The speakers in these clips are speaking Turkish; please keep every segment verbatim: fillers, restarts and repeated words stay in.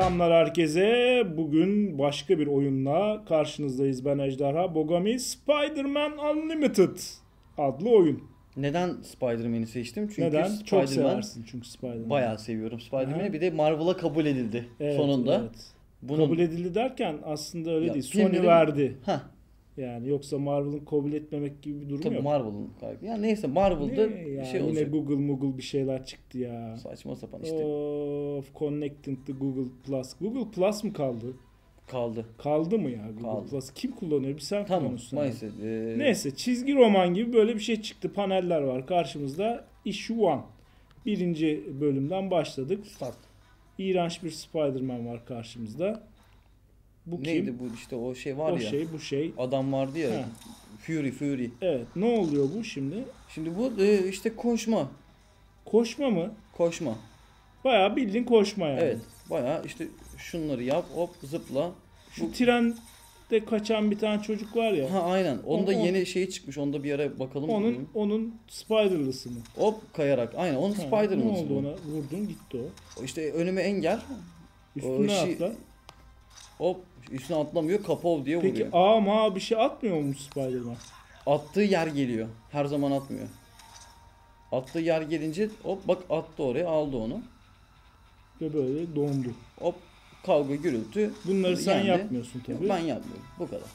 Selamlar herkese. Bugün başka bir oyunla karşınızdayız. Ben Ejderha Bogami. Spider-Man Unlimited adlı oyun. Neden Spider-Man'i seçtim? Çünkü Neden? Spider-Man Çok seversin çünkü Spider-Man'i. Bayağı seviyorum Spider-Man'i. Bir de Marvel'a kabul edildi Evet, sonunda. Evet. Bunu... Kabul edildi derken aslında öyle ya, değil. Sony filmlerin... verdi. Heh. Yani yoksa Marvel'ın kabul etmemek gibi bir durum Tabii yok. Marvel'ın kaybı. Ya neyse Marvel'da Ne bir ya, şey yine olacak. Google Google bir şeyler çıktı ya. Saçma sapan işte. Of, connecting to Google Plus. Google Plus mı kaldı? Kaldı. Kaldı mı ya Google Kaldı. Plus? Kim kullanıyor? Bir sen Tamam kullanıyorsun. maalesef. Ee... Neyse çizgi roman gibi böyle bir şey çıktı. Paneller var karşımızda. Issue bir. Birinci bölümden başladık. Start. İğrenç bir Spider-Man var karşımızda. Bu Neydi kim? bu işte o şey var o ya. şey bu şey. Adam vardı ya. He. Fury Fury. Evet. Ne oluyor bu şimdi? Şimdi bu e, işte koşma. Koşma mı? Koşma. Bayağı bildiğin koşma yani. Evet. Bayağı işte şunları yap, hop zıpla. Şu Bu... trende kaçan bir tane çocuk var ya. Ha aynen. Onda O- o- yeni şey çıkmış. Onda bir ara bakalım. Onun onun Spider'lısı mı? Hop kayarak. Aynen. Onun Ha, Spider-Man'ı ne oldu bu. ona? Vurdun gitti o. İşte önüme engel. Üstüne şey- atla. Hop üstüne atlamıyor. Kapov diye vuruyor. Peki A ma bir şey atmıyor mu Spider-Man? Attığı yer geliyor. Her zaman atmıyor. Attığı yer gelince hop bak attı oraya, aldı onu. Ve böyle dondu. Hop kavga gürültü. Bunları sen yendi. yapmıyorsun tabii. Yok, ben yapmıyorum. Bu kadar.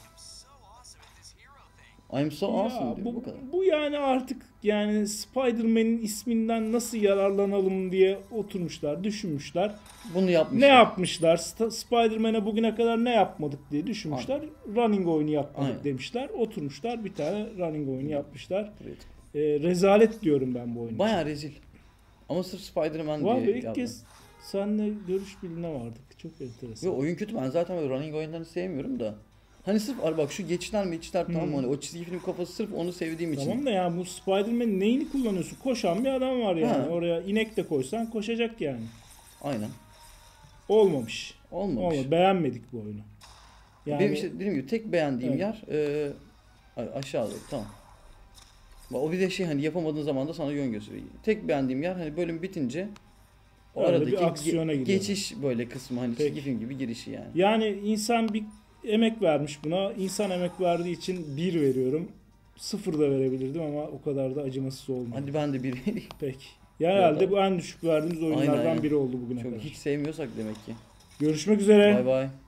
I'm so Ya awesome diyor. bu, Bu kadar. bu yani artık yani Spider-Man'in isminden nasıl yararlanalım diye oturmuşlar, düşünmüşler. Bunu yapmışlar. Ne yapmışlar? Sta- Spider-Man'e bugüne kadar ne yapmadık diye düşünmüşler. Running oyunu yapmadık Aynen. demişler. Oturmuşlar bir tane running oyunu yapmışlar. Evet. Ee, rezalet diyorum ben bu oyunu. Bayağı rezil. Ama sırf Spider-Man Vay be, diye ilk yaptım. kez seninle görüş birliğine vardık. Çok enteresan. Yo, oyun kötü. Ben zaten böyle running oyunlarını sevmiyorum da. Hani sırf ar- bak şu geçişler geçişler tamam mı? Hani o çizgi film kafası sırf onu sevdiğim için. Tamam da ya bu Spider-Man'in neyini kullanıyorsun? Koşan bir adam var yani. Ha. Oraya inek de koysan koşacak yani. Aynen. Olmamış. Olmamış. Olmadı. Beğenmedik bu oyunu. Yani Benim işte dediğim gibi tek beğendiğim Evet. yer e, a- aşağıda tamam. Bak, o bir de şey hani yapamadığın zaman da sana yön gösteriyor. Tek beğendiğim yer hani bölüm bitince o Öyle bir aradaki aksiyona ge- gidiyor. geçiş böyle kısmı hani Peki. çizgi film gibi girişi yani. yani insan bir emek vermiş buna. İnsan emek verdiği için bir veriyorum. Sıfır da verebilirdim ama o kadar da acımasız olmadı. Hadi ben de bir Peki. Ya herhalde bu en düşük verdiğimiz oyunlardan Aynen, aynen. biri oldu bugüne çok kadar. hiç sevmiyorsak demek ki. Görüşmek üzere. Bay bay.